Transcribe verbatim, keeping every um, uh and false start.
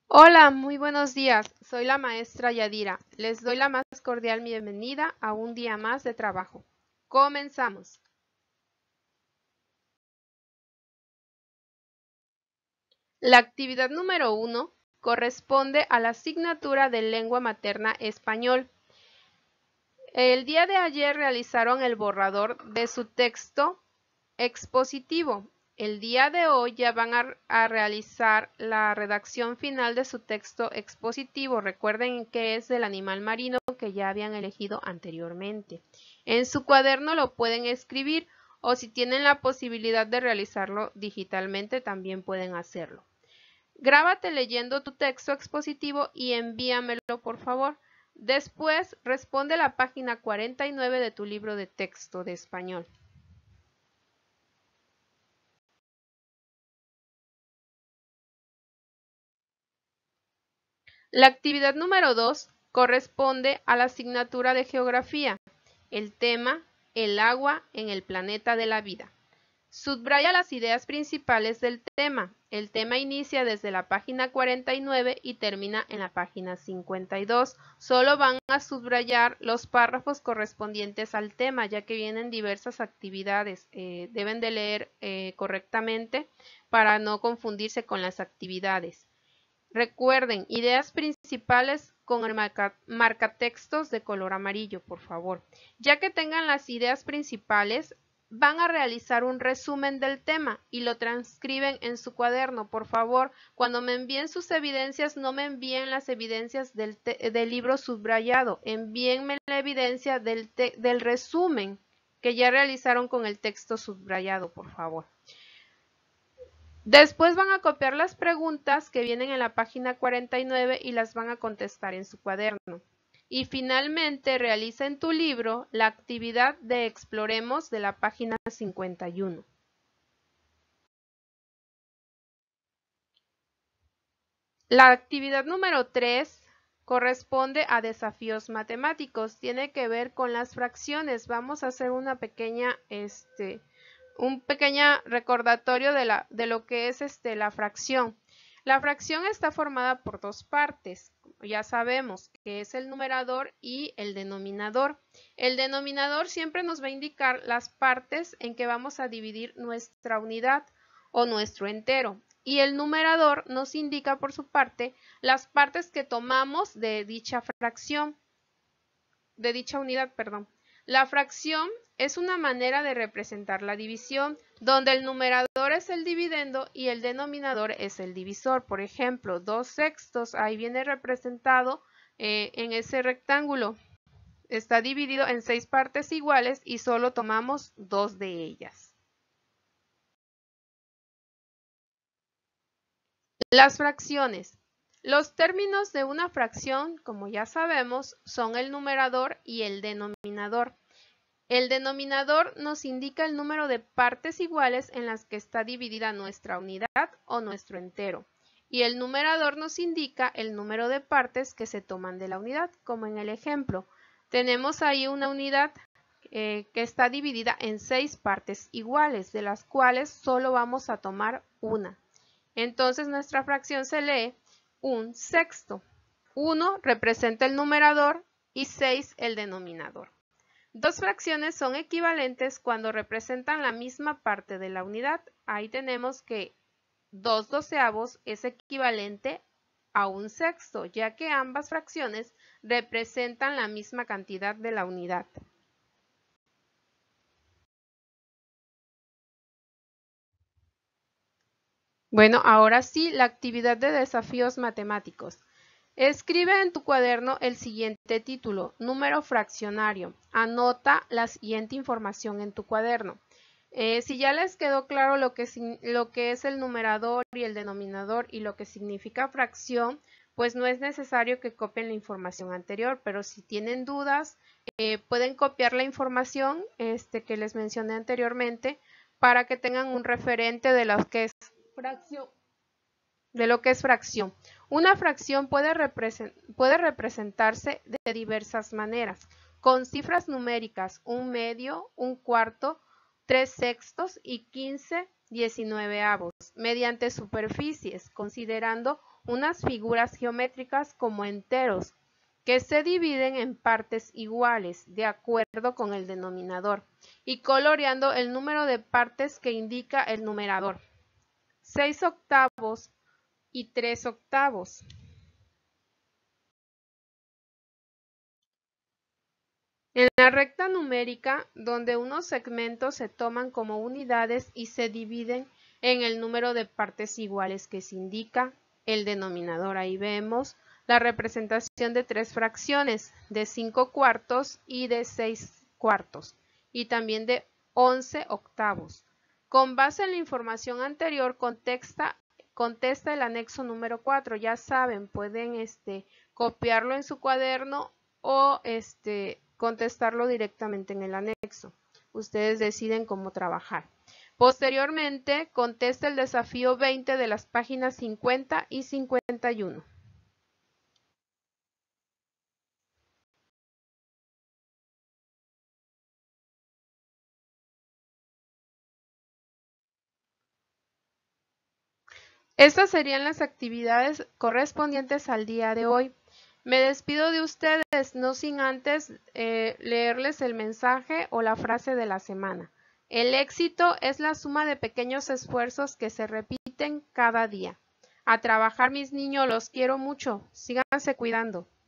Hola, muy buenos días. Soy la maestra Yadira. Les doy la más cordial bienvenida a un día más de trabajo. Comenzamos. La actividad número uno corresponde a la asignatura de lengua materna español. El día de ayer realizaron el borrador de su texto expositivo. El día de hoy ya van a, a realizar la redacción final de su texto expositivo. Recuerden que es del animal marino que ya habían elegido anteriormente. En su cuaderno lo pueden escribir o si tienen la posibilidad de realizarlo digitalmente también pueden hacerlo. Grábate leyendo tu texto expositivo y envíamelo por favor. Después responde la página cuarenta y nueve de tu libro de texto de español. La actividad número dos corresponde a la asignatura de geografía. El tema, el agua en el planeta de la vida. Subraya las ideas principales del tema. El tema inicia desde la página cuarenta y nueve y termina en la página cincuenta y dos. Solo van a subrayar los párrafos correspondientes al tema, ya que vienen diversas actividades. Eh, deben de leer eh, correctamente para no confundirse con las actividades. Recuerden, ideas principales con el marca, marcatextos de color amarillo, por favor. Ya que tengan las ideas principales, van a realizar un resumen del tema y lo transcriben en su cuaderno. Por favor, cuando me envíen sus evidencias, no me envíen las evidencias del, del libro subrayado. Envíenme la evidencia del, del resumen que ya realizaron con el texto subrayado, por favor. Después van a copiar las preguntas que vienen en la página cuarenta y nueve y las van a contestar en su cuaderno. Y finalmente realiza en tu libro la actividad de Exploremos de la página cincuenta y uno. La actividad número tres corresponde a desafíos matemáticos. Tiene que ver con las fracciones. Vamos a hacer una pequeña, este, un pequeño recordatorio de, la, de lo que es este, la fracción. La fracción está formada por dos partes. Ya sabemos que es el numerador y el denominador. El denominador siempre nos va a indicar las partes en que vamos a dividir nuestra unidad o nuestro entero. Y el numerador nos indica por su parte las partes que tomamos de dicha fracción, de dicha unidad, perdón. La fracción es una manera de representar la división, donde el numerador es el dividendo y el denominador es el divisor. Por ejemplo, dos sextos, ahí viene representado eh, en ese rectángulo. Está dividido en seis partes iguales y solo tomamos dos de ellas. Las fracciones. Los términos de una fracción, como ya sabemos, son el numerador y el denominador. El denominador nos indica el número de partes iguales en las que está dividida nuestra unidad o nuestro entero. Y el numerador nos indica el número de partes que se toman de la unidad, como en el ejemplo. Tenemos ahí una unidad eh, que está dividida en seis partes iguales, de las cuales solo vamos a tomar una. Entonces nuestra fracción se lee un sexto. uno representa el numerador y seis el denominador. Dos fracciones son equivalentes cuando representan la misma parte de la unidad. Ahí tenemos que dos doceavos es equivalente a un sexto, ya que ambas fracciones representan la misma cantidad de la unidad. Bueno, ahora sí, la actividad de desafíos matemáticos. Escribe en tu cuaderno el siguiente título, número fraccionario. Anota la siguiente información en tu cuaderno. Eh, si ya les quedó claro lo que, lo que es el numerador y el denominador y lo que significa fracción, pues no es necesario que copien la información anterior, pero si tienen dudas, eh, pueden copiar la información este, que les mencioné anteriormente para que tengan un referente de lo que es fracción. De lo que es fracción. Una fracción puede, represent puede representarse de diversas maneras, con cifras numéricas, un medio, un cuarto, tres sextos y quince diecinueveavos, mediante superficies, considerando unas figuras geométricas como enteros, que se dividen en partes iguales, de acuerdo con el denominador, y coloreando el número de partes que indica el numerador. seis octavos y tres octavos. En la recta numérica, donde unos segmentos se toman como unidades y se dividen en el número de partes iguales que se indica el denominador. Ahí vemos la representación de tres fracciones, de cinco cuartos y de seis cuartos, y también de once octavos. Con base en la información anterior, contesta, contesta el anexo número cuatro. Ya saben, pueden este, copiarlo en su cuaderno o este, contestarlo directamente en el anexo. Ustedes deciden cómo trabajar. Posteriormente, contesta el desafío veinte de las páginas cincuenta y cincuenta y uno. Estas serían las actividades correspondientes al día de hoy. Me despido de ustedes, no sin antes eh, leerles el mensaje o la frase de la semana. El éxito es la suma de pequeños esfuerzos que se repiten cada día. A trabajar, mis niños, los quiero mucho. Síganse cuidando.